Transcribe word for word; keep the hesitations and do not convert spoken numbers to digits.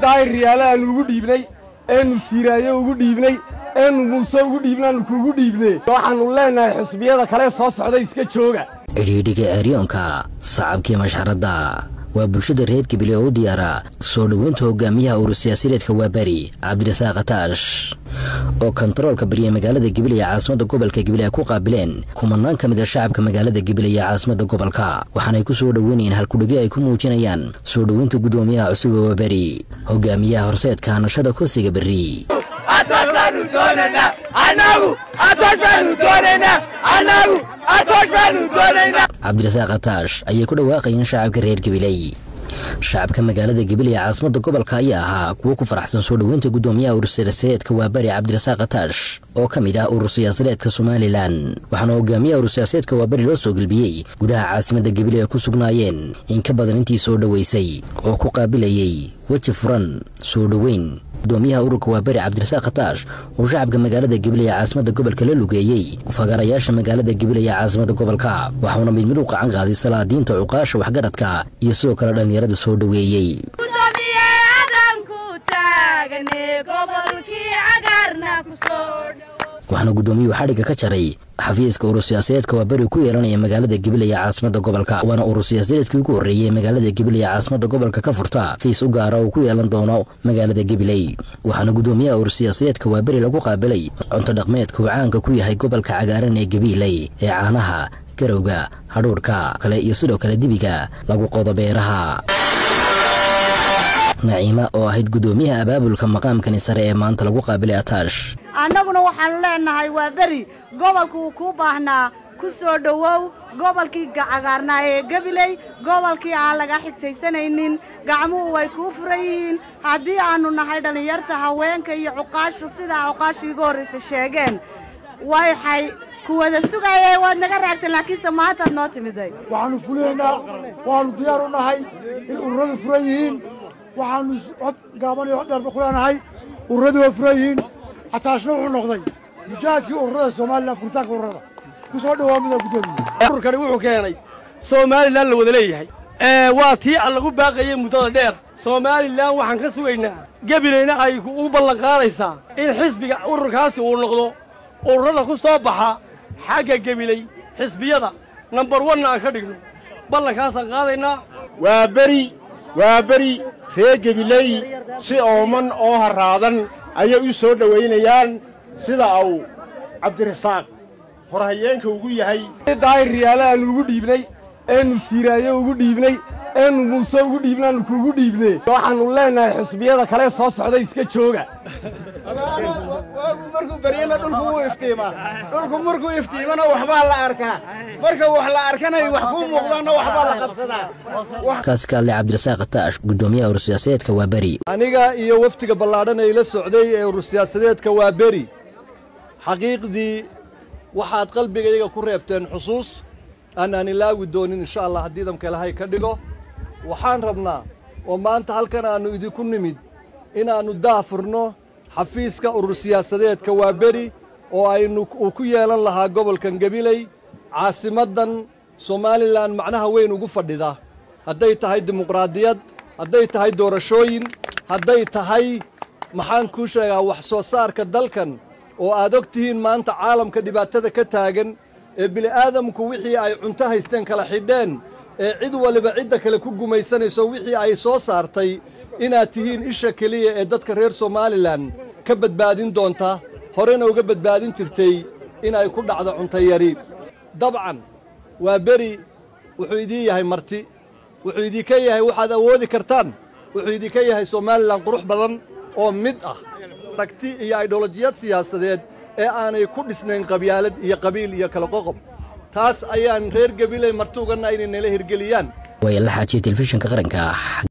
daahir riyaala aan ugu dhiibnay eenu siiraayo ugu dhiibnay eenu muuse ugu dhiibnaanu kugu dhiibnay waxaanu leenahay xusbiyada kale soo socda iska jooga cidhiidhiga eryoonka sacabkii mashxaradda waa bulshada reer Gabiley oo diyaara soo dhaweynta hogaamiyaha urur siyaasadeedka Waaberi Cabdirasaaq Ataash oo kontaroolka bariya magaalada Gabiley ee caasimadda gobolka Gabiley ku qaabileen kumanaan ka mid ah shacabka magaalada Gabiley ee caasimadda gobolka waxaana ay ku soo dhaweynayeen hal kudhigi ay ku muujinayaan soo dhaweynta gudoomiyaha cusub ee Waaberi hogaamiyaha horseedka nashada kursiga bari Ataash baanu doonaynaa anagu Ataash baanu doonaynaa anagu Ataash baanu doonaynaa Cabdirasaaq Ataash ayay ku dhawaaqayeen shacabka reer Gabiley shacabka magaalada Gabiley ee caasimadda gobolka ayaa ahaa kuwa ku faraxsan soo dhaweynta gudoomiyaha urur siyaasadeedka Waaberi Cabdirasaaq Ataash oo ka mid ah urur siyaasadeedka Somaliland waxaana hogaamiyaha urur siyaasadeedka Waaberi loo soo galbiyay gudaha caasimadda Gabiley ee ku sugnaayeen in ka badan intii soo dhaweysay oo ku qaabilayay waji furan soo dhaweyn gudoomiyaha ururka Waaberi Cabdirasaaq Ataash oo shacabka magaalada Gabiley ee caasimadda gobolka la lugeeyay fagarayaasha magaalada Gabiley ee caasimadda gobolka waxaana mid mid u qacan qaaday salaadiinta cuqaasha waxgaradka iyo sidoo kale dhalinyarada soo dhaweeyay waxaana gudoomiyuhu xadhiga ka jaray xafiiska urur siyaasadeedka Waaberi ku yeelanaya magaalada Gabiley ee caasimadda gobolka waana urur siyaasadeedkii ugu horeeyay magaalada Gabiley ee caasimadda gobolka ka furta fiis u gaar ah oo ku yeelan doono magaalada Gabiley waxaana gudoomiyaha urur siyaasadeedka Waaberi lagu qaabilay cunto dhaqameedka uu caanka ku yahay gobolka cagaaran ee Gabiley ee caanaha garowga hadhuurka kale iyo sidoo kale dibiga lagu qodo beeraha Naciima oo ahayd gudoomiyaha abaabulka maqaamkan sare ee maanta lagu qaabilay Ataash annaguna waxaan leenahay Waaberi gobolku ku baahnaa ku soo dhawow gobolkii cagaarnaa ee Gabiley gobolkii aan laga xigtaysanaynin gacmuhu way ku furayeen hadii aanu nahay dhalinyarta haweenka iyo cuqaasha sida cuqaashiga horeysa sheegeen waxay ku wada sugayeen waad naga raagteen laakiin samaanta noo timiday waxaanu fuleynaa waanu diyaar u nahay in ururadu furan yihiin waxaanu cod gaaban iyo dharba ku leenahay ururadu waa furan yihiin Ataashna wuxuu noqday mujaahidkii ururada Soomaaliland furitaanka ururada ku soo dhawaamida gudoomiyaha ururkani wuxuu keenay Soomaaliland la wada leeyahay ee waa tii aan lagu baaqayay muddada dheer Soomaaliland waxaan ka sugaynaa Gabileyna ay u ballan qaadaysaa in xisbiga ururkaasi uu noqdo ururada ku soo baxa xagga Gabiley xisbiyada number one aan ka dhigno ballankaas aan qaadaynaa Waaberi Waaberi reer Gabiley si ooman oo haraadan ayay u soo dhaweynayaan sida uu Cabdirasaaq horhayeenka ugu yahay daahir riyaala aan ugu dhiibnay eenu siiraayo ugu dhiibnay eenu muuse ugu dhiibnaanu kugu dhiibnay waxaanu leenahay xusbiyada kale soo socda iska jooga markuu bariyana dhulku wuu iftiimaa dhulku markuu iftiimana waxbaa la arkaa marka wax la arkanay wax ku muuqdana waxbaa la qabsadaa kaas ka leh Cabdirasaaq Ataash gudoomiyaha urur siyaasadeedka Waaberi aniga iyo waftiga ballaadhan ee la socday ee urur siyaasadeedka Waaberi xaqiiqdii waxaad qalbigayga ku reebteen xusuus aan aan ilaawi doonin insha Allah haddii damka Ilaahay ka dhigo waxaan rabnaa oo maanta halkan aanu idinku nimid inaanu daafurno xafiiska urur siyaasadeedka Waaberi oo aynu ku yeelan lahaa gobolkan Gabiley caasimadan Somaliland macnaha weyn ugu fadhida hadday tahay dimuqraadiyad hadday tahay doorashooyin hadday tahay maxaan ku sheegaa wax soo saarka dalkan oo aad ogtihiin maanta caalamka dhibaatada ka taagan ee bili aadamku wixii ay cunto haysteen kala xidheen ee cid waliba cidda kale ku gumaysanayso wixii ay soo saartay inaad tihiin isha kaliya ee dadka reer Somaliland ka badbaadin doonta horena uga badbaadin jirtay in ay ku dhacdo cunto yari dabcan Waaberi wuxuu idin yahay marti wuxuu idin ka yahay waxaad awoodi kartaan wuxuu idin ka yahay Somaliland qurux badan oo mid ah ragti iyo ideolojiyad siyaasadeed ee aanay ku dhisnayn qabyaalad iyo qabiil iyo kala qoqob taas ayaan reer Gabiley marti uga nahay inay nala hirgeliyaan way la xaajiyay telefishinka qaranka